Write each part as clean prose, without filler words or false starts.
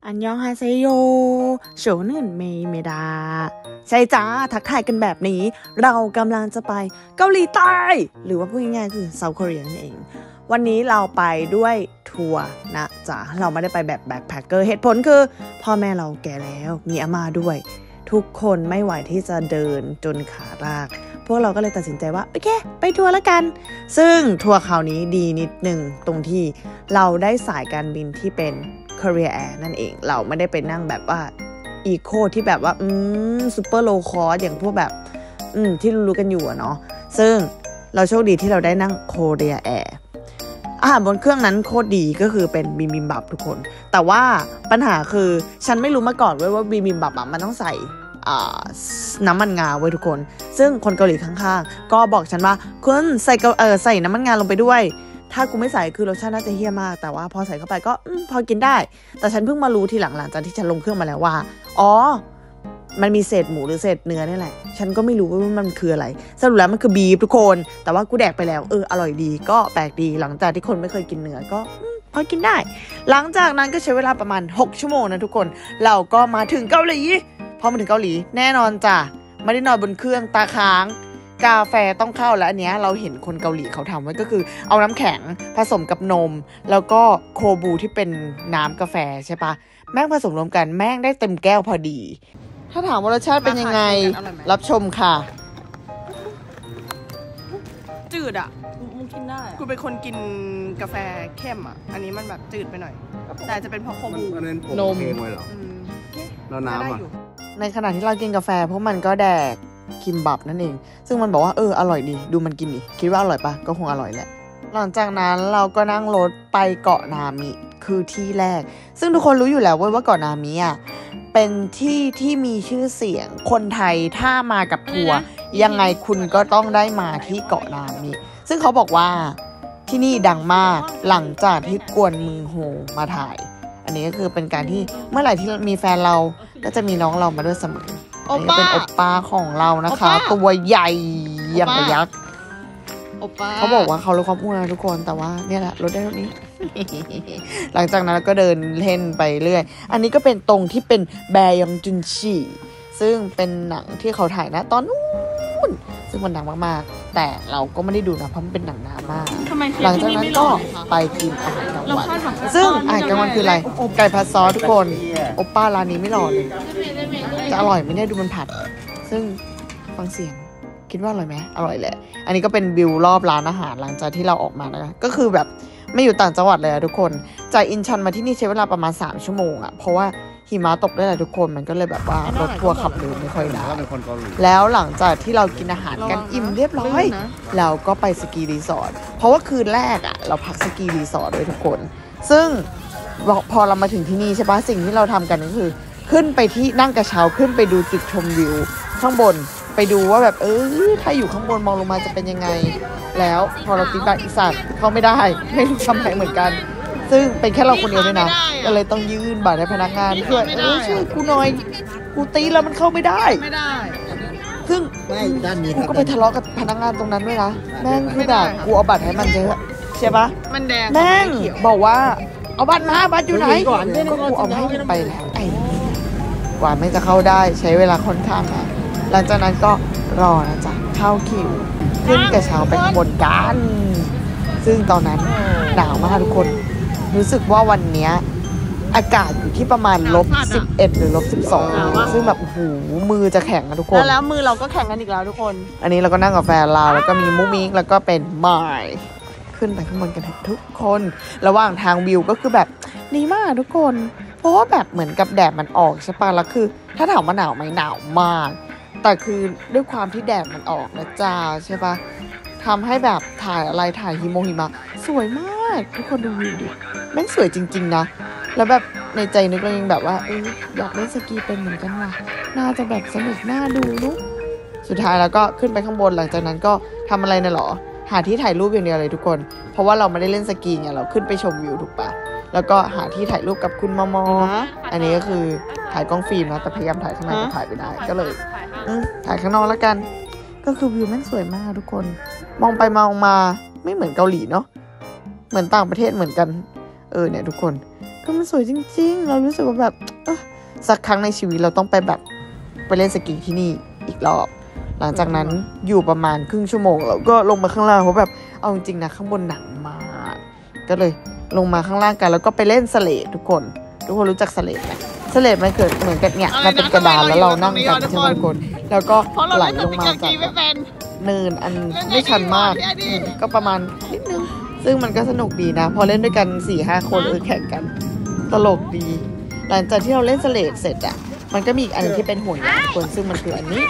อันยองฮาเซโยโฉนื่นเมย์เมดาใช่จ้าทักทายกันแบบนี้เรากำลังจะไปเกาหลีใต้หรือว่าพูดง่ายๆคือเซาท์เกาหลีนั่นเองวันนี้เราไปด้วยทัวร์นะจ๊ะเราไม่ได้ไปแบบแบ็คแพคเกอร์เหตุผลคือพ่อแม่เราแก่แล้วมีอาม่าด้วยทุกคนไม่ไหวที่จะเดินจนขาลากพวกเราก็เลยตัดสินใจว่าโอเคไปทัวร์แล้วกันซึ่งทัวร์คราวนี้ดีนิดนึงตรงที่เราได้สายการบินที่เป็นKorea Air นั่นเองเราไม่ได้ไปนั่งแบบว่าอีโคที่แบบว่าซูเปอร์โลคอสอย่างพวกแบบที่รู้กันอยู่อะเนาะซึ่งเราโชคดีที่เราได้นั่ง Korea Air อาหารบนเครื่องนั้นโคตรดีก็คือเป็นบิบิมบับทุกคนแต่ว่าปัญหาคือฉันไม่รู้มาก่อนว่าบิบิมบับมันต้องใส่น้ำมันงาไว้ทุกคนซึ่งคนเกาหลีข้างๆก็บอกฉันว่าคุณใส่น้ำมันงาลงไปด้วยถ้ากูไม่ใส่คือรสชาติน่าจะเหี้ยมากแต่ว่าพอใส่เข้าไปก็พอกินได้แต่ฉันเพิ่งมารู้ทีหลังจากที่ฉันลงเครื่องมาแล้วว่าอ๋อมันมีเศษหมูหรือเศษเนื้อนี่แหละฉันก็ไม่รู้ว่ามันคืออะไรสรุปแล้วมันคือบีฟทุกคนแต่ว่ากูแดกไปแล้วอร่อยดีก็แปลกดีหลังจากที่คนไม่เคยกินเนื้อก็พอกินได้หลังจากนั้นก็ใช้เวลาประมาณ6ชั่วโมงนะทุกคนเราก็มาถึงเกาหลีพอมาถึงเกาหลีแน่นอนจ้ะไม่ได้นอนบนเครื่องตาค้างกาแฟต้องเข้าแล้วอันเนี้ยเราเห็นคนเกาหลีเขาทำไว้ก็คือเอาน้ำแข็งผสมกับนมแล้วก็โคบูที่เป็นน้ำกาแฟใช่ปะแม่งผสมรวมกันแม่งได้เต็มแก้วพอดีถ้าถามว่ารสชาติเป็นยังไงรับชมค่ะจืดอ่ะมึงกินได้กูเป็นคนกินกาแฟเข้มอ่ะอันนี้มันแบบจืดไปหน่อยแต่จะเป็นเพราะโคบูนมแล้วน้ำอ่ะในขณะที่เรากินกาแฟพวกมันก็แดกคิมบับนั่นเองซึ่งมันบอกว่าอร่อยดีดูมันกินดิคิดว่าอร่อยปะก็คงอร่อยแหละหลังจากนั้นเราก็นั่งรถไปเกาะนามิคือที่แรกซึ่งทุกคนรู้อยู่แล้วว่าเกาะนามิอ่ะเป็นที่ที่มีชื่อเสียงคนไทยถ้ามากับทัวร์ยังไงคุณก็ต้องได้มาที่เกาะนามิซึ่งเขาบอกว่าที่นี่ดังมากหลังจากที่กวนมือโฮมาถ่ายอันนี้ก็คือเป็นการที่เมื่อไหร่ที่มีแฟนเราก็จะมีน้องเรามาด้วยเสมออันนี้เป็นโอปป้าของเรานะคะตัวใหญ่อย่างกระยักษ์เขาบอกว่าเขาลดความอ้วนทุกคนแต่ว่าเนี่ยแหละลดได้เท่านี้ หลังจากนั้นก็เดินเล่นไปเรื่อยอันนี้ก็เป็นตรงที่เป็นแบยองจุนชีซึ่งเป็นหนังที่เขาถ่ายนะตอนนู้นซึ่งมันดังมากๆแต่เราก็ไม่ได้ดูนะเพราะมันเป็นหนังนานมากหลังจากนั้นก็ไปกินอาหารกลางวันซึ่งอาหารกลางวันคืออะไรไก่ผัดซอสทุกคนโอปป้าร้านนี้ไม่หล่อเลยจะอร่อยไหมเนี่ยดูมันผัดซึ่งฟังเสียงคิดว่าอร่อยไหมอร่อยแหละอันนี้ก็เป็นวิวรอบร้านอาหารหลังจากที่เราออกมานะคะก็คือแบบไม่อยู่ต่างจังหวัดเลยทุกคนจากอินชอนมาที่นี่ใช้เวลาประมาณ3ชั่วโมงเพราะว่าหิมะตกได้แหละทุกคนมันก็เลยแบบว่ารถทัวร์ขับเร็วไม่ค่อยได้แล้วหลังจากที่เรากินอาหารกันอิ่มเรียบร้อยเราก็ไปสกีรีสอร์ทเพราะว่าคืนแรกเราพักสกีรีสอร์ทด้วยทุกคนซึ่งพอเรามาถึงที่นี่ใช่ปะสิ่งที่เราทำกันก็คือขึ้นไปที่นั่งกระเช้าขึ้นไปดูจุดชมวิวข้างบนไปดูว่าแบบถ้าอยู่ข้างบนมองลงมาจะเป็นยังไงแล้วพอเราตีบัตรอีสัตว์เข้าไม่ได้ไม่รู้ทำไงเหมือนกันซึ่งเป็นแค่เราคนเดียวด้วยนะก็เลยต้องยื่นบัตรให้พนักงานเพื่อช่วยกูหน่อยกูตีแล้วมันเข้าไม่ได้ซึ่งกูก็ไปทะเลาะกับพนักงานตรงนั้นด้วยนะแม่งคือแบบกูเอาบัตรให้มันเยอะใช่ปะมันแดงแม่งบอกว่าเอาบัตรมาบัตรอยู่ไหนก็กูเอาให้ไปแล้วกว่าไม่จะเข้าได้ใช้เวลาค่อนข้างนานหลังจากนั้นก็รอนะจ๊ะเข้าคิวขึ้นกระเช้าไปข้างบนกันซึ่งตอนนั้นหนาวมากทุกคนรู้สึกว่าวันนี้อากาศอยู่ที่ประมาณ-11 หรือ-12ซึ่งแบบโอ้โหมือจะแข็งนะทุกคนแล้วมือเราก็แข็งกันอีกแล้วทุกคนอันนี้เราก็นั่งกับแฟนเราแล้วก็มีมุ้งมิ้งแล้วก็เป็นไม้ขึ้นไปข้างบนกันทุกคนระหว่างทางวิวก็คือแบบดีมากทุกคนเพราะว่าแบบเหมือนกับแดดมันออกใช่ปะแล้วคือถ้าถามว่าหนาวไหมหนาวมากแต่คือด้วยความที่แดดมันออกนะจ้าใช่ปะทำให้แบบถ่ายหิมะสวยมากทุกคนดูวิวดิแม่งสวยจริงๆนะแล้วแบบในใจนึกเรายังแบบว่าอยากเล่นสกีเป็นเหมือนกันว่ะน่าจะแบบสนุกน่าดูนุ๊กสุดท้ายแล้วก็ขึ้นไปข้างบนหลังจากนั้นก็ทำอะไรนะหรอหาที่ถ่ายรูปอย่างเดียวเลยทุกคนเพราะว่าเราไม่ได้เล่นสกีไงเราขึ้นไปชมวิวถูกปะแล้วก็หาที่ถ่ายรูปกับคุณมออันนี้ก็คือถ่ายกล้องฟิล์มนะแต่พยายามถ่ายข้างในก็ถ่ายไม่ได้ก็เลยถ่ายข้างนอกแล้วกันก็คือวิวแม่งสวยมากทุกคนมองไปมองมาไม่เหมือนเกาหลีเนาะเหมือนต่างประเทศเหมือนกันเนี่ยทุกคนก็มันสวยจริงๆเรารู้สึกว่าแบบสักครั้งในชีวิตเราต้องไปแบบไปเล่นสกีที่นี่อีกรอบหลังจากนั้นอยู่ประมาณครึ่งชั่วโมงเราก็ลงมาข้างล่างเพราะแบบเอาจริงๆนะข้างบนหนักมากก็เลยลงมาข้างล่างกันแล้วก็ไปเล่นสเลดทุกคนรู้จักสเลดไหมสเลดมันเกิดเหมือนกันเนี่ยมันเป็นกระดานแล้วเรานั่งกันใช่ไหมทุกคนแล้วก็ไหลลงมาจากเนินอันไม่ชันมากก็ประมาณนิดนึงซึ่งมันก็สนุกดีนะพอเล่นด้วยกัน 4-5 คนแข่งกันตลกดีหลังจากที่เราเล่นสเลดเสร็จอ่ะมันก็มีอีกอันนึงที่เป็นห่วงยางคนซึ่งมันคืออันนี้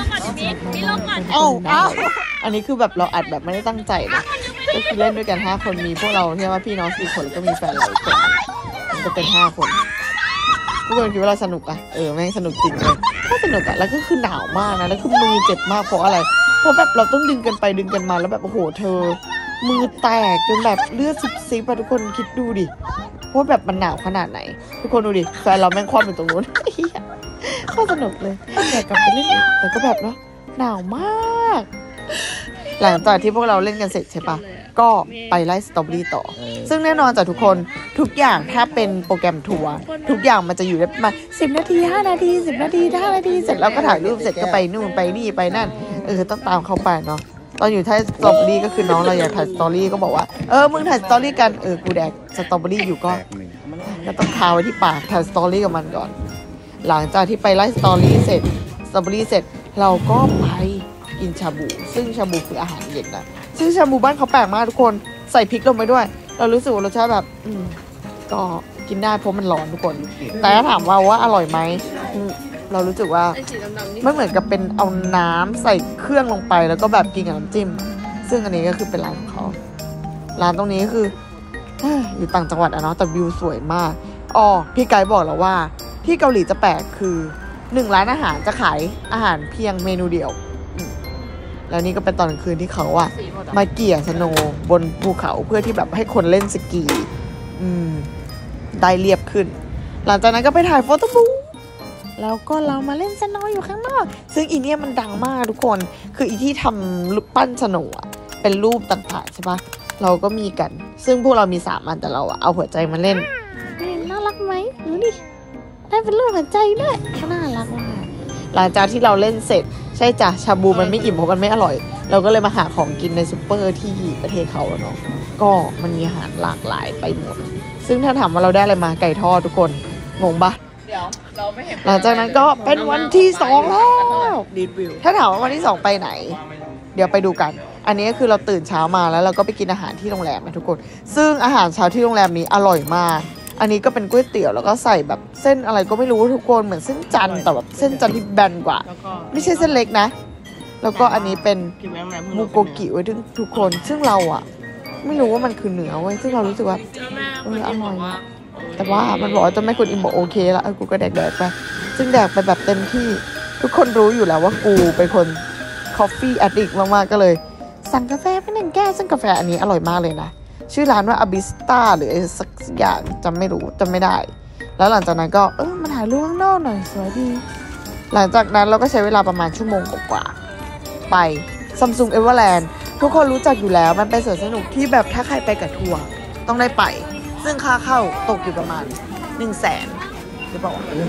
อันนี้คือแบบเราอัดแบบไม่ได้ตั้งใจนะก็คือเล่นด้วยกัน5 คนมีพวกเราใช่ไหมพี่น้อง4 คนแล้วก็มีแฟนเรา1 คนมันจะเป็น5 คนทุกคนคิดว่าเราสนุกอ่ะแม่งสนุกจริงเลยก็สนุกอ่ะแล้วก็คือหนาวมากนะแล้วคือมือเจ็บมากเพราะอะไรเพราะแบบเราต้องดึงกันไปดึงกันมาแล้วแบบโอ้โหเธอมือแตกจนแบบเลือดซิบๆอ่ะทุกคนคิดดูดิว่าแบบมันหนาวขนาดไหนทุกคนดูดิแฟนเราแม่งคว่ำอยู่ตรงนู้นก็สนุกเลยอยากกลับไปเล่นอีกแต่ก็แบบเนาะหนาวมากหลังจากที่พวกเราเล่นกันเสร็จใช่ปะก็ไปไล่สตรอเบอรี่ต่อซึ่งแน่นอนจากทุกคนทุกอย่างถ้าเป็นโปรแกรมทัวร์ทุกอย่างมันจะอยู่ได้ประมาณ10 นาที5 นาที10 นาที5 นาทีเสร็จแล้วก็ถ่ายรูปเสร็จก็ไปนู่นไปนี่ไปนั่นต้องตามเขาไปเนาะตอนอยู่ท้ายสตรอเบอรี่ก็คือน้องเราอยากถ่ายสตอรี่ก็บอกว่ามึงถ่ายสตอรี่กันกูแดกสตรอเบอรี่อยู่ก็ต้องคาไว้ที่ปากถ่ายสตอรี่กับมันก่อนหลังจากที่ไปไล่สตอรี่เสร็จสตรอเบอรี่เสร็จเราก็ไปกินชาบูซึ่งชาบูคืออาหารเย็นนะซึ่งชาบูบ้านเขาแปลกมากทุกคนใส่พริกลงไปด้วยเรารู้สึกว่ารสชาติแบบก็กินได้เพราะมันร้อนทุกคนแต่ถ้าถามว่าอร่อยไหมเรารู้สึกว่าไม่เหมือนกับเป็นเอาน้ำใส่เครื่องลงไปแล้วก็แบบกินกับน้ำจิ้มซึ่งอันนี้ก็คือเป็นร้านของเขาร้านตรงนี้คืออยู่ต่างจังหวัดอะเนาะแต่วิวสวยมากพี่ไกด์บอกเราว่าที่เกาหลีจะแปลกคือ1 ร้านอาหารจะขายอาหารเพียงเมนูเดียวแล้วนี่ก็เป็นตอนกลางคืนที่เขาอะมาเกี่ยสโนว์บนภูเขาเพื่อที่แบบให้คนเล่นสกีได้เรียบขึ้นหลังจากนั้นก็ไปถ่ายโฟโต้บุ๊กแล้วก็เรามาเล่นสโนว์อยู่ข้างนอกซึ่งอีเนี่ยมันดังมากทุกคนคืออีที่ทำรูปปั้นสโนว์อะเป็นรูปต่างๆใช่ปะเราก็มีกันซึ่งพวกเรามี3 อันแต่เราเอาหัวใจมาเล่นน่ารักไหมดูดิได้เป็นรูปหัวใจด้วยน่ารักมากหลังจากที่เราเล่นเสร็จใช่จ้ะชาบูมันไม่อิ่มเพราะมันไม่อร่อยเราก็เลยมาหาของกินในซุปเปอร์ที่ประเทศเขาเนาะก็มันมีอาหารหลากหลายไปหมดซึ่งถ้าถามว่าเราได้อะไรมาไก่ทอดทุกคนงงปะหลังจากนั้นก็เป็นวันที่2แล้วถ้าถามว่าวันที่2ไปไหนเดี๋ยวไปดูกันอันนี้ก็คือเราตื่นเช้ามาแล้วเราก็ไปกินอาหารที่โรงแรมนะทุกคนซึ่งอาหารเช้าที่โรงแรมนี้อร่อยมากอันนี้ก็เป็นก๋วยเตี๋ยวแล้วก็ใส่แบบเส้นอะไรก็ไม่รู้ทุกคนเหมือนเส้นจันทร์แต่แบบเส้นจันทร์ที่แบนกว่าไม่ใช่เส้นเล็กนะแล้วก็อันนี้เป็นมูโกกิไว้ทุกคนซึ่งเราอะไม่รู้ว่ามันคือเนื้อเว้ยซึ่งเรารู้สึกว่าอร่อยแต่ว่ามันบอกว่าจะไม่คนอิมบอกโอเคแล้วกูก็แดกไปซึ่งแดกไปแบบเต็มที่ทุกคนรู้อยู่แล้วว่ากูเป็นคนคอฟฟี่แอดดิกมากๆก็เลยสั่งกาแฟไป1 แก้วซึ่งกาแฟอันนี้อร่อยมากเลยนะชื่อร้านว่าอาบิสต้าหรือสักอย่างจำไม่ได้แล้วหลังจากนั้นก็มาถ่ายรูปข้างนอกหน่อยสวยดีหลังจากนั้นเราก็ใช้เวลาประมาณชั่วโมงกว่าไปซัมซุงเอเวอร์แลนด์ทุกคนรู้จักอยู่แล้วมันเป็นสวนสนุกที่แบบถ้าใครไปกับทัวร์ต้องได้ไปซึ่งค่าเข้าตกอยู่ประมาณ100,000หรือเปล่า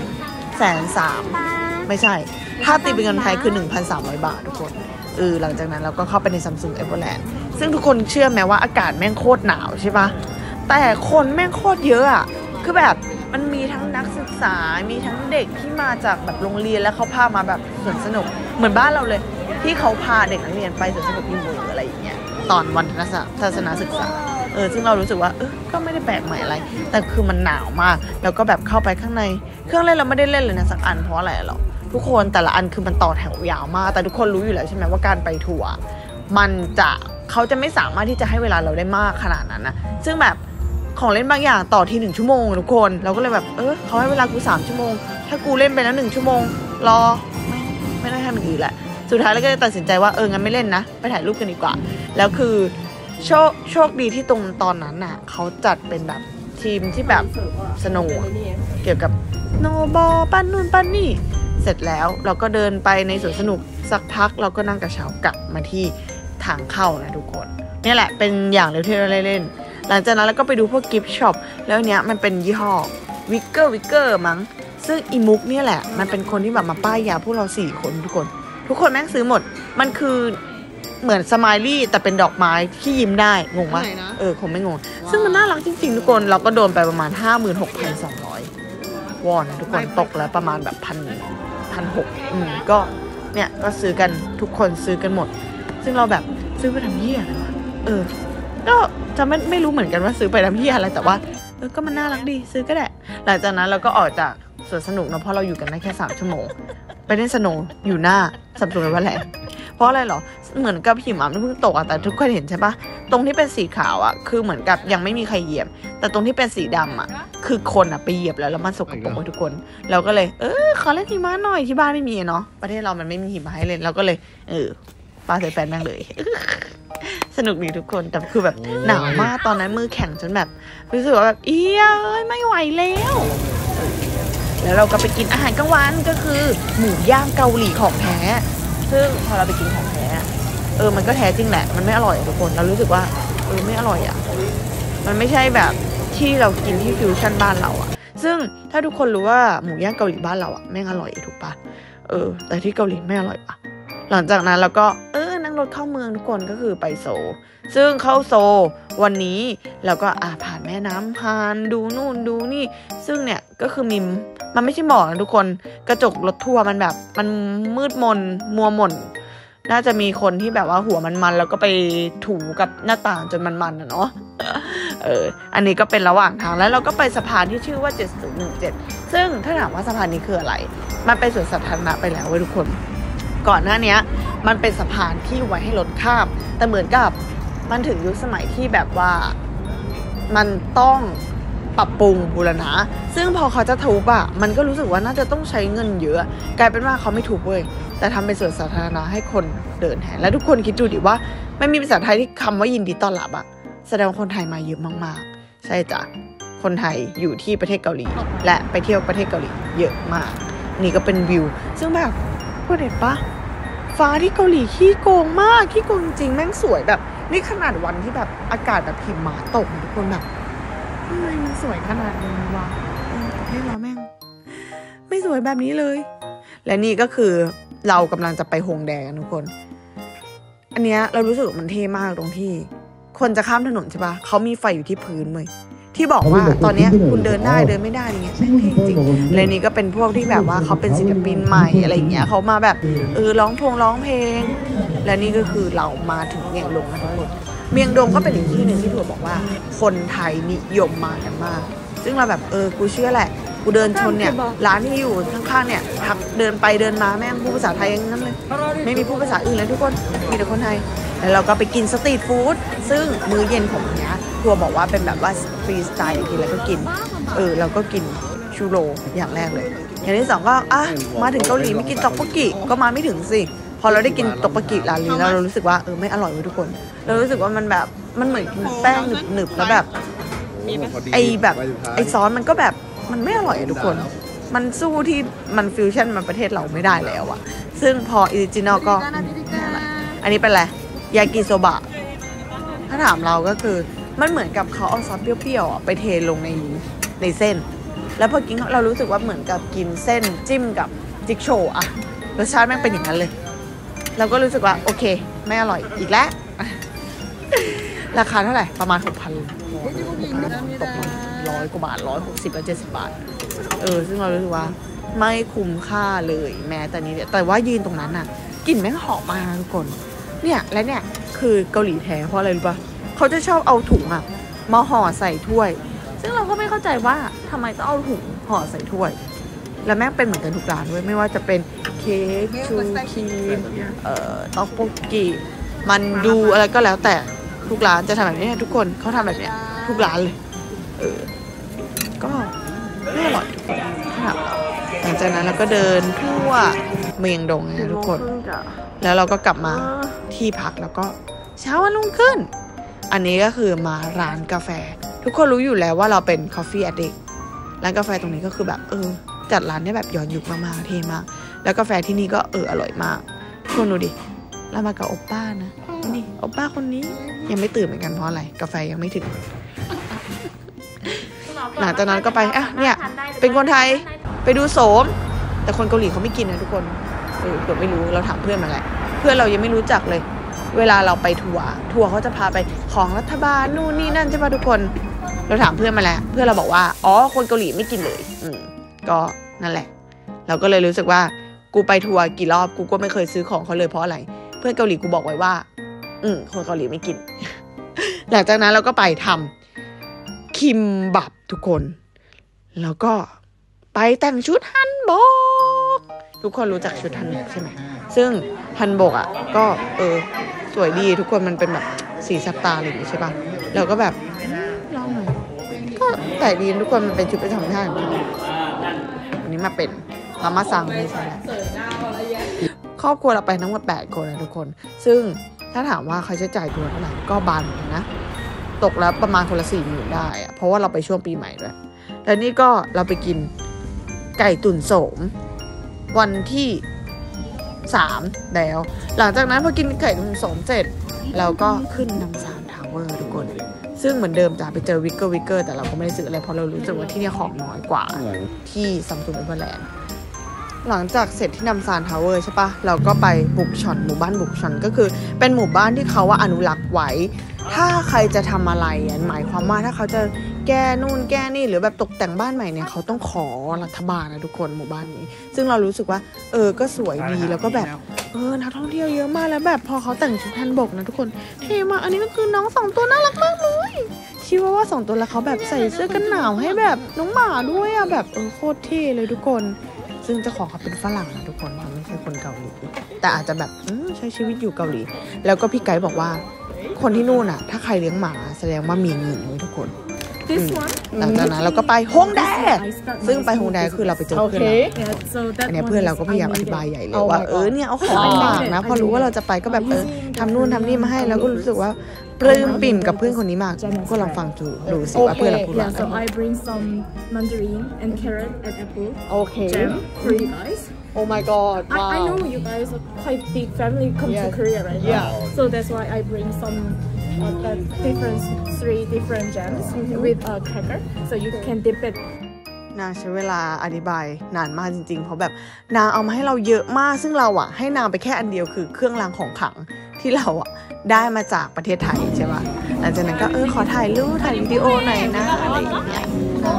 130,000ไม่ใช่ถ้าตีเป็นเงินไทยคือ 1,300 บาททุกคนหลังจากนั้นเราก็เข้าไปในซัมซุงเอเวอร์แลนด์ซึ่งทุกคนเชื่อไหมว่าอากาศแม่งโคตรหนาวใช่ปะแต่คนแม่งโคตรเยอะอะคือแบบมันมีทั้งนักศึกษามีทั้งเด็กที่มาจากแบบโรงเรียนแล้วเขาพามาแบบสวนสนุกเหมือนบ้านเราเลยที่เขาพาเด็กนักเรียนไปสวนสนุกอีเวอร์อะไรอย่างเงี้ยตอนวันทัศนศึกษาซึ่งเรารู้สึกว่าก็ไม่ได้แปลกใหม่อะไรแต่คือมันหนาวมากแล้วก็แบบเข้าไปข้างในเครื่องเล่นเราไม่ได้เล่นเลยนะสักอันเพราะอะไรหรอทุกคนแต่ละอันคือมันต่อแถวยาวมากแต่ทุกคนรู้อยู่แล้วใช่ไหมว่าการไปทัวร์เขาจะไม่สามารถที่จะให้เวลาเราได้มากขนาดนั้นนะซึ่งแบบของเล่นบางอย่างต่อที1 ชั่วโมงทุกคนเราก็เลยแบบเขาให้เวลากู3 ชั่วโมงถ้ากูเล่นไปแล้ว1 ชั่วโมงรอไม่ได้ทำอย่างอื่นแหละสุดท้ายเราก็เลยตัดสินใจว่างั้นไม่เล่นนะไปถ่ายรูปกันดีกว่าแล้วคือโชคดีที่ตอนนั้นน่ะเขาจัดเป็นแบบทีมที่แบบสโนว์เกี่ยวกับโนบอลปั้นนู่นปั้นนี่เสร็จแล้วเราก็เดินไปในสวนสนุกสักพักเราก็นั่งกระเช้ากลับมาที่ทางเข้านะทุกคนนี่แหละเป็นอย่างเดียวที่เราเล่นหลังจากนั้นเราก็ไปดูพวกกิฟต์ช็อปแล้วเนี้ยมันเป็นยี่ห้อวิกเกอร์มั้งซึ่งอีมุกเนี่ยแหละมันเป็นคนที่แบบมาป้ายยาพวกเรา4 คนทุกคนแม่งซื้อหมดมันคือเหมือนสไมลี่แต่เป็นดอกไม้ที่ยิ้มได้งงปะคงไม่งงซึ่งมันน่ารักจริงๆทุกคนเราก็โดนไปประมาณ 56,200 วอนทุกคนตกแล้วประมาณแบบ1,600ก็เนี่ยก็ซื้อกันทุกคนซื้อกันหมดซึ่งเราแบบซื้อไปทำเหี้ยอะไรวะก็จะไม่รู้เหมือนกันว่าซื้อไปทำเหี้ยอะไรแต่ว่าก็มันน่ารักดีซื้อก็ได้หลังจากนั้นเราก็ออกจากสวนสนุกเนาะเพราะเราอยู่กันได้แค่3 ชั่วโมงไปเล่นสโนว์อยู่หน้าสับสนว่าแหละเพราะอะไรหรอเหมือนกับหิมะมันเพิ่งตกแต่ทุกคนเห็นใช่ปะตรงที่เป็นสีขาวคือเหมือนกับยังไม่มีใครเหยียบแต่ตรงที่เป็นสีดำคือคนไปเหยียบแล้วมันสกปรกทุกคนเราก็เลยขอเล่นหิมะหน่อยที่บ้านไม่มีเนาะประเทศเรามันไม่มีหิมะให้เล่นเราก็เลยปาใส่แฟนแม่งเลยสนุกดีทุกคนแต่คือแบบหนาวมากตอนนั้นมือแข็งจนแบบรู้สึกว่าแบบไม่ไหวแล้วเราก็ไปกินอาหารกลางวันก็คือหมูย่างเกาหลีของแท้ซึ่งพอเราไปกินของแท้มันก็แท้จริงแหละมันไม่อร่อยทุกคนเรารู้สึกว่าไม่อร่อยมันไม่ใช่แบบที่เรากินที่ฟิวชั่นบ้านเราซึ่งถ้าทุกคนรู้ว่าหมูย่างเกาหลีบ้านเราแม่งอร่อยถูกปะแต่ที่เกาหลีไม่อร่อยปะหลังจากนั้นเราก็นั่งรถเข้าเมืองทุกคนก็คือไปโซลซึ่งเข้าโซลวันนี้เราก็ผ่านแม่น้ำพานดูนู่นดูนี่ซึ่งเนี่ยก็คือมันไม่ใช่หมอกนะทุกคนกระจกรถทัวร์มันแบบมันมืดมนมัวหม่นน่าจะมีคนที่แบบว่าหัวมันแล้วก็ไปถูกับหน้าต่างจนมันเนาะอันนี้ก็เป็นระหว่างทางแล้วเราก็ไปสะพานที่ชื่อว่า7017ซึ่งถ้าถามว่าสะพานนี้คืออะไรมันเป็นสวนสาธารณะไปแล้วเว้ยทุกคนก่อนหน้านี้มันเป็นสะพานที่ไว้ให้รถข้ามแต่เหมือนกับมันถึงยุคสมัยที่แบบว่ามันต้องปรับปรุงบูรณะซึ่งพอเขาจะทุบมันก็รู้สึกว่าน่าจะต้องใช้เงินเยอะกลายเป็นว่าเขาไม่ทุบเว้ยแต่ทำเป็นสวนสาธารณะให้คนเดินแทนและทุกคนคิดดูดิว่าไม่มีภาษาไทยที่คำว่ายินดีต้อนรับแสดงว่าคนไทยมาเยอะมากๆใช่จ้ะคนไทยอยู่ที่ประเทศเกาหลีและไปเที่ยวประเทศเกาหลีเยอะมากนี่ก็เป็นวิวซึ่งแบบพูดเห็นปะฟ้าที่เกาหลีขี้โกงมากขี้โกงจริงแม่งสวยแบบนี่ขนาดวันที่แบบอากาศแบบหิมะตกทุกคนแบบทำไมมันสวยขนาดนี้วะประเทศเราแม่งไม่สวยแบบนี้เลยและนี่ก็คือเรากำลังจะไปฮงแดกันทุกคนอันเนี้ยเรารู้สึกมันเท่มากตรงที่คนจะข้ามถนนใช่ปะเขามีไฟอยู่ที่พื้นเลยที่บอกว่าตอนนี้คุณเดินได้เดินไม่ได้อะไรเงี้ยแม่งเท่จริงและนี่ก็เป็นพวกที่แบบว่าเขาเป็นศิลปินใหม่อะไรเงี้ยเขามาแบบร้องเพลงและนี่ก็คือเรามาถึงเมียงดงกันทั้งหมดเมียงดงก็เป็นอีกที่หนึ่งที่ถั่วบอกว่าคนไทยนิยมมากันมากซึ่งเราแบบกูเชื่อแหละกูเดินชนเนี่ยร้านที่อยู่ข้างๆเนี่ยทักเดินไปเดินมาแม่งพูดภาษาไทยอย่างนั้นเลยไม่มีพูดภาษาอื่นเลยทุกคนมีแต่คนไทยแล้วเราก็ไปกินสตรีทฟู้ดซึ่งมื้อเย็นของเนี้ยทัวบอกว่าเป็นแบบว่าฟรีสไตล์กินแล้วก็กินเราก็กินชูโรอย่างแรกเลยอย่างที่สองก็มาถึงเกาหลีไม่กินต็อกโบกิก็มาไม่ถึงสิพอเราได้กินต็อกโบกิร้านนี้แล้วเรารู้สึกว่าไม่อร่อยเลยทุกคนเรารู้สึกว่ามันแบบมันเหมือนกินแป้งหนึบๆแล้วแบบไอซอสมันก็แบบมันไม่อร่อยทุกคนมันสู้ที่มันฟิวชั่นมันประเทศเราไม่ได้แล้วซึ่งพอออริจินอลก็อันนี้เป็นอะไรยากิโซบะถ้าถามเราก็คือมันเหมือนกับเขาเอาซอสเปรี้ยวๆไปเทลงในเส้นแล้วพอกินเรารู้สึกว่าเหมือนกับกินเส้นจิ้มกับจิ๊กโชว์รสชาติแม่งเป็นอย่างนั้นเลยเราก็รู้สึกว่าโอเคไม่อร่อยอีกแล้วราคาเท่าไหร่ประมาณ 6,000 ตกมา100 กว่าบาท160 และ 70 บาทซึ่งเรารู้สึกว่าไม่คุ้มค่าเลยแม้แต่นี้แต่ว่ายืนตรงนั้นกลิ่นแม่งหอมมากทุกคนเนี่ยและเนี่ยคือเกาหลีแท้เพราะอะไรรู้ป่ะเขาจะชอบเอาถุงมาห่อใส่ถ้วยซึ่งเราก็ไม่เข้าใจว่าทำไมต้องเอาถุงห่อใส่ถ้วยแล้วแม่งเป็นเหมือนกันทุกร้านด้วยไม่ว่าจะเป็นเค้กชูครีมต๊อกโบกิมันดูอะไรก็แล้วแต่ทุกร้านจะทำแบบนี้ทุกคนเขาทำแบบนี้ทุกร้านเลยก็ไม่อร่อยทุกคนหลังจากนั้นเราก็เดินทั่วเมียงดงนะทุกคนแล้วเราก็กลับมาที่พักแล้วก็เช้าวันรุ่งขึ้นอันนี้ก็คือมาร้านกาแฟทุกคนรู้อยู่แล้วว่าเราเป็น Coffee Addict ร้านกาแฟตรงนี้ก็คือแบบจัดร้านได้แบบย้อนยุคมากๆเท่มากแล้วกาแฟที่นี่ก็อร่อยมากทุกคนดูดิเรามากับโอป้านะนี่โอป้าคนนี้ยังไม่ตื่นเหมือนกันเพราะอะไรกาแฟยังไม่ถึงหลังจากนั้นก็ไปเนี่ยเป็นคนไทยไปดูโสมแต่คนเกาหลีเขาไม่กินนะทุกคนเผื่อไม่รู้เราถามเพื่อนมาแหละเพื่อนเรายังไม่รู้จักเลยเวลาเราไปทัวร์เขาจะพาไปของรัฐบาลนู่นนี่นั่นใช่ป่ะทุกคนเราถามเพื่อนมาแล้วเพื่อนเราบอกว่าอ๋อคนเกาหลีไม่กินเลยก็นั่นแหละเราก็เลยรู้สึกว่ากูไปทัวร์กี่รอบกูก็ไม่เคยซื้อของเขาเลยเพราะอะไรเพื่อนเกาหลีกูบอกไว้ว่าคนเกาหลีไม่กิน หลังจากนั้นเราก็ไปทำคิมบับทุกคนแล้วก็ไปแต่งชุดฮันบกทุกคนรู้จักชุดฮันบกใช่ไหมซึ่งฮันบกอ่ะก็สวยดีทุกคนมันเป็นแบบสีสับตาอะไรอย่างงี้ใช่ป่ะเราก็แบบลองหน่อยก็แต่ดีทุกคนมันเป็นชุดประจำชาติของเขาวันนี้มาเป็นรามาซังนี่ใช่ไหมครอบครัวเราไปทั้งหมด8 คนนะทุกคนซึ่งถ้าถามว่าใครจะจ่ายตัวเท่าไหร่ก็บานเหมือนกันนะตกแล้วประมาณคนละ40,000ได้อะเพราะว่าเราไปช่วงปีใหม่ด้วยแล้วนี่ก็เราไปกินไก่ตุ๋นโสมวันที่3แล้วหลังจากนั้นพอกินไก่ตุ๋นโสมเสร็จเราก็ขึ้นนำซานทาวเวอร์ทุกคนซึ่งเหมือนเดิมจะไปเจอวิกเกอร์แต่เราก็ไม่ได้ซื้ออะไรเพราะเรารู้สึกว่าที่นี่ของน้อยกว่าที่ซัมซุงเอเวอร์แลนด์หลังจากเสร็จที่นำซานทาวเวอร์ใช่ปะเราก็ไปบุกชอนหมู่บ้านบุกชอนก็คือเป็นหมู่บ้านที่เขาว่าอนุรักษ์ไว้ถ้าใครจะทำอะไรหมายความว่าถ้าเขาจะแก้นู่นแก้นี่หรือแบบตกแต่งบ้านใหม่เนี่ยเขาต้องขอรัฐบาลนะทุกคนหมู่บ้านนี้ซึ่งเรารู้สึกว่าก็สวยดีแล้วก็แบบนักท่องเที่ยวเยอะมากแล้วแบบพอเขาแต่งชุดฮันบกนะทุกคนเท่มากอันนี้ก็คือน้อง2 ตัวน่ารักมากเลยชิว่า2 ตัวแล้วเขาแบบใส่เสื้อกันหนาวให้แบบน้องหมาด้วยอะแบบโคตรเท่เลยทุกคนซึ่งเจ้าของเขาเป็นฝรั่งนะทุกคนเขาไม่ใช่คนเกาหลีแต่อาจจะแบบใช้ชีวิตอยู่เกาหลีแล้วก็พี่ไกด์บอกว่าคนที่นู่นอะถ้าใครเลี้ยงหมาแสดงว่ามีเงินเลยทุกคนหลังจากนั้นเราก็ไปฮงแดซึ่งไปฮงแดคือเราไปเจอเพื่อนเราอันนี้เพื่อนเราก็พยายามอธิบายใหญ่เลยว่าเนี่ยเอาของฝากนะพอรู้ว่าเราจะไปก็แบบทำนู่นทำนี่มาให้แล้วก็รู้สึกว่าปลื้มปิ่มกับเพื่อนคนนี้มากก็ลองฟังดูสิว่าเพื่อนเราพูดว่า So I bring some mandarin and carrot and apple jam for you guys. Oh my god I know you guys are quite big family come to Korea right now. So that's why I bring some three different jams with a cracker so you can dip it. นางใช้เวลาอธิบายนานมากจริงๆเพราะแบบนางเอามาให้เราเยอะมากซึ่งเราอะให้นางไปแค่อันเดียวคือเครื่องรางของขลังที่เราอะได้มาจากประเทศไทยใช่ป่ะหลังจากนั้นก็ขอถ่ายรูปถ่ายวิดีโอหน่อยนะอะไรอย่างเงี้ย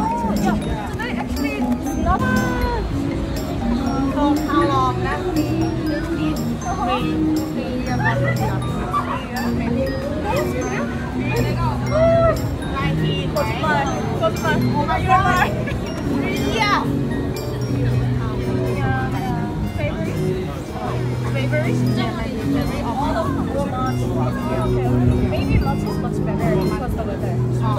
Maybe lots is much better because the weather.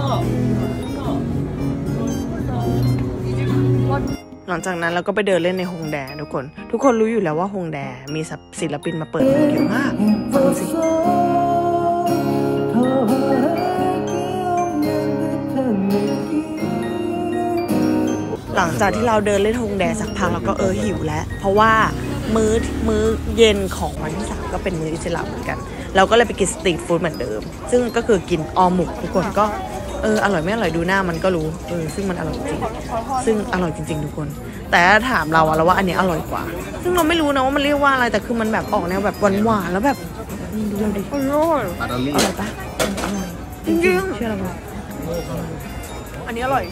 หลังจากนั้นเราก็ไปเดินเล่นในฮงแดทุกคนรู้อยู่แล้วว่าฮงแดมีศิลปินมาเปิดเยอะมากฟังสิหลังจากที่เราเดินเล่นฮงแดสักพักเราก็หิวแล้วเพราะว่ามื้อเย็นของวันที่3ก็เป็นมื้ออิสลามเหมือนกันเราก็เลยไปกินสตรีทฟู้ดเหมือนเดิมซึ่งก็คือกินออหมกทุกคนก็อร่อยไม่อร่อยดูหน้ามันก็รู้ซึ่งมันอร่อยจริงซึ่งอร่อยจริงๆทุกคนแต่ถ้าถามเราว่าอันนี้อร่อยกว่าซึ่งเราไม่รู้นะว่ามันเรียกว่าอะไรแต่คือมันแบบออกแนวแบบหวานๆแล้วแบบดูเราดิอร่อยปะอร่อยจริงๆเชื่อเราอันนี้อร่อย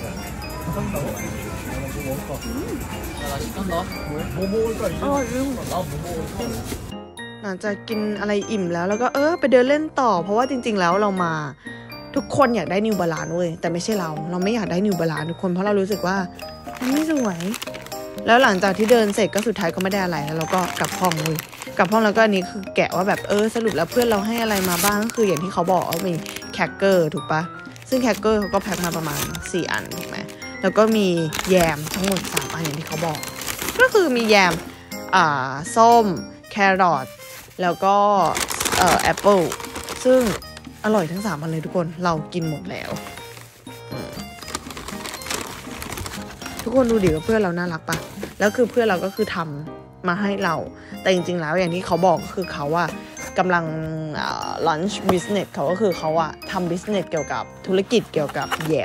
หลังจากกินอะไรอิ่มแล้วก็ไปเดินเล่นต่อเพราะว่าจริงๆแล้วเรามาทุกคนอยากได้นิวบาลานซ์เว้ยแต่ไม่ใช่เราไม่อยากได้นิวบาลานซ์ทุกคนเพราะเรารู้สึกว่ามันไม่สวยแล้วหลังจากที่เดินเสร็จก็สุดท้ายก็ไม่ได้อะไรแล้วเราก็กลับห้องเลยกลับห้องแล้วก็อันนี้คือแกะว่าแบบสรุปแล้วเพื่อนเราให้อะไรมาบ้างก็คืออย่างที่เขาบอกว่ามีแคคเกอร์ถูกปะซึ่งแคคเกอร์เขาก็แพ็คมาประมาณ4 อันถูกไหมแล้วก็มีแยมทั้งหมด3 อันอย่างที่เขาบอกก็คือมีแยมส้มแครอทแล้วก็แอปเปิลซึ่งอร่อยทั้ง3 อันเลยทุกคนเรากินหมดแล้วทุกคนดูดิว่าเพื่อนเราน่ารักปะแล้วคือเพื่อนเราก็คือทำมาให้เราแต่จริงๆแล้วอย่างที่เขาบอกก็คือเขากำลังlaunch business เขาก็คือเขาทำ business เกี่ยวกับธุรกิจเกี่ยวกับแยม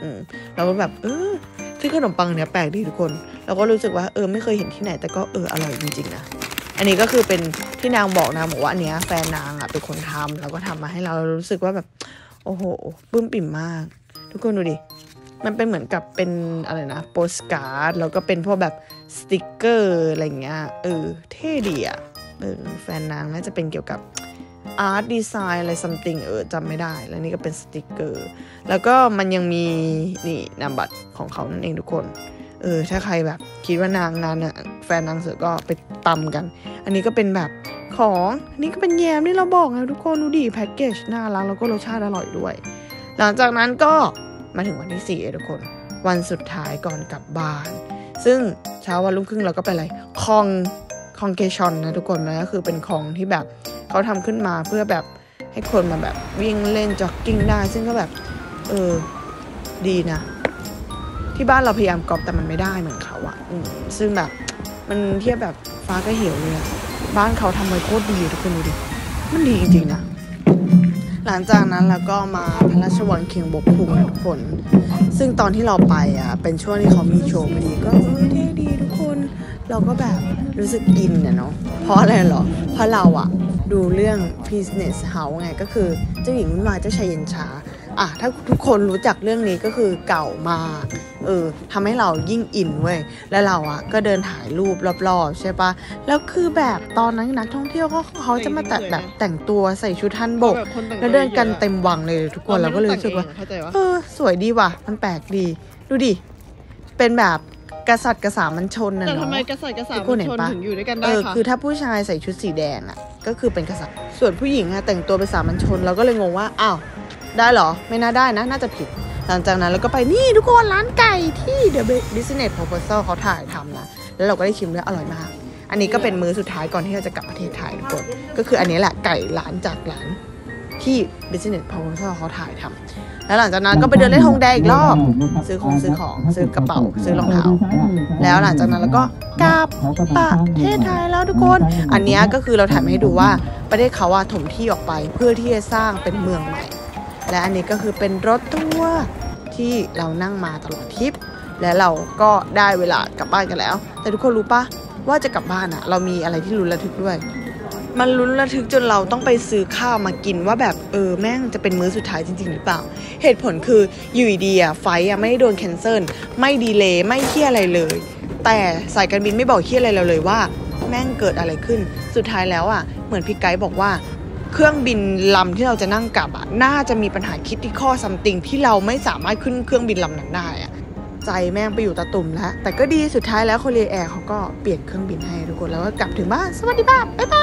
เราก็แบบที่ขนมปังเนี้ยแปลกดีทุกคนเราก็รู้สึกว่าไม่เคยเห็นที่ไหนแต่ก็อร่อยจริงๆนะอันนี้ก็คือเป็นที่นางบอกนะบอกว่าอันเนี้ยแฟนนางอ่ะเป็นคนทำแล้วก็ทำมาให้เรารู้สึกว่าแบบโอ้โหปลื้มปิ่มมากทุกคนดูดิมันเป็นเหมือนกับเป็นอะไรนะโปสการ์ดแล้วก็เป็นพวกแบบสติกเกอร์อะไรเงี้ยเท่ดีอ่ะแฟนนางน่าจะเป็นเกี่ยวกับอาร์ตดีไซน์อะไรซัมติงจำไม่ได้แล้วนี่ก็เป็นสติกเกอร์แล้วก็มันยังมีนี่นามบัตรของเขานั่นเองทุกคนถ้าใครแบบคิดว่านางงานน่ะแฟนนางเสือก็ไปตำกันอันนี้ก็เป็นแบบของอันนี้ก็เป็นแยมที่เราบอกนะทุกคนดูดิแพ็กเกจน่ารักแล้วก็รสชาติอร่อยด้วยหลังจากนั้นก็มาถึงวันที่4ทุกคนวันสุดท้ายก่อนกลับบ้านซึ่งเช้าวันรุ่งขึ้นเราก็ไปอะไรคองเกชอนนะทุกคนนะก็คือเป็นของที่แบบเขาทำขึ้นมาเพื่อแบบให้คนมาแบบวิ่งเล่นจ็อกกิ้งได้ซึ่งก็แบบดีนะที่บ้านเราพยายามก๊อปแต่มันไม่ได้เหมือนเขาอะซึ่งแบบมันเทียบแบบฟ้าก็เหี่ยวเลยอะบ้านเขาทำไว้โคตรดีทุกคนดูดิมันดีจริงๆนะหลังจากนั้นเราก็มาพระราชวังเคียงบกคุงนะทุกคนซึ่งตอนที่เราไปอ่ะเป็นช่วงที่เขามีโชว์พอดีก็เท่ดีทุกคนเราก็แบบรู้สึกอินเนาะเพราะอะไรหรอเพราะเราอ่ะดูเรื่อง Business House ไงก็คือเจ้าหญิงวุ่นวายเจ้าชายเย็นชาถ้าทุกคนรู้จักเรื่องนี้ก็คือเก่ามากทำให้เรายิ่งอินเว้ยแล้วเราอ่ะก็เดินถ่ายรูปรอบๆใช่ปะแล้วคือแบบตอนนั้นนักท่องเที่ยวเขาจะมาแบบแต่งตัวใส่ชุดฮันบกแล้วเดินกันเต็มวังเลยทุกคนเราก็เลยรู้สึกว่าสวยดีว่ะมันแปลกดีดูดิเป็นแบบกษัตริย์กษามัญชนนะเนาะแต่ทำไมกษัตริย์กษามัญชนถึงอยู่ด้วยกันได้คะคือถ้าผู้ชายใส่ชุดสีแดงอ่ะก็คือเป็นกษัตริย์ส่วนผู้หญิงอะแต่งตัวเป็นสามัญชนเราก็เลยงงว่าอ้าวได้เหรอไม่น่าได้นะน่าจะผิดหลังจากนั้นเราก็ไปนี่ทุกคนร้านไก่ที่ The Business Proposal เขาถ่ายทำนะแล้วเราก็ได้ชิมด้วยอร่อยมากอันนี้ก็เป็นมื้อสุดท้ายก่อนที่เราจะกลับประเทศไทยทุกคนก็คืออันนี้แหละไก่ร้านจากร้านที่ Business Proposal เขาถ่ายทำแล้วหลังจากนั้นก็ไปเดินเล่นฮงแดอีกรอบซื้อของซื้อกระเป๋าซื้อรองเท้าแล้วหลังจากนั้นเราก็กลับประเทศไทยแล้วทุกคนอันนี้ก็คือเราถ่ายให้ดูว่าประเทศเขาถมที่ออกไปเพื่อที่จะสร้างเป็นเมืองใหม่และอันนี้ก็คือเป็นรถทัวร์ที่เรานั่งมาตลอดทริปและเราก็ได้เวลากลับบ้านกันแล้วแต่ทุกคนรู้ปะว่าจะกลับบ้านเรามีอะไรที่ลุ้นระทึกด้วยมันลุ้นระทึกจนเราต้องไปซื้อข้าวมากินว่าแบบแม่งจะเป็นมื้อสุดท้ายจริงๆหรือเปล่าเหตุผลคืออยู่ดีไฟไม่ได้โดนแคนเซิลไม่ดีเลย์ไม่เหี้ยอะไรเลยแต่สายการบินไม่บอกเหี้ยอะไรเราเลยว่าแม่งเกิดอะไรขึ้นสุดท้ายแล้วเหมือนพี่ไกด์บอกว่าเครื่องบินลำที่เราจะนั่งกลับน่าจะมีปัญหาคิดที่ข้อซัมติงที่เราไม่สามารถขึ้นเครื่องบินลำนั้นได้ใจแม่งไปอยู่ตะตุ่มแล้วแต่ก็ดีสุดท้ายแล้วโคเรียแอร์เขาก็เปลี่ยนเครื่องบินให้ทุกคนแล้วก็กลับถึงบ้านสวัสดีบ้าบ๊ายบาย